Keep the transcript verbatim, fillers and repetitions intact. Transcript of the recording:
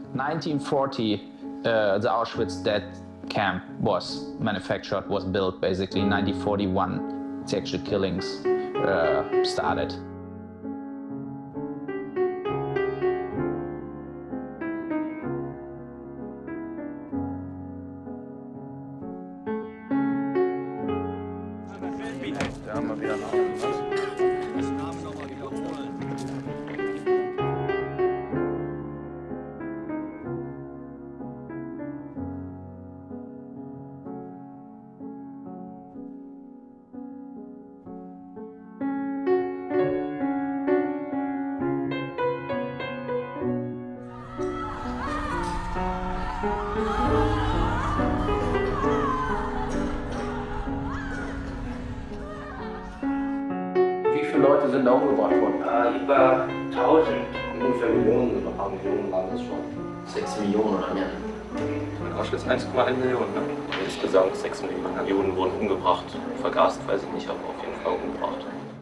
nineteen forty, uh, the Auschwitz death camp was manufactured, was built basically. In nineteen forty-one, the actual killings uh, started. Da haben wir wieder einen Aufenthalt. Wie viele Leute sind da umgebracht worden? Äh, über tausend. Ungefähr Millionen oder ein paar Millionen waren das schon. Sechs Millionen oder mehr. In Auschwitz eins Komma eins Millionen. Ne? Insgesamt sechs Millionen Juden wurden umgebracht. Vergast weiß ich nicht, aber auf jeden Fall umgebracht.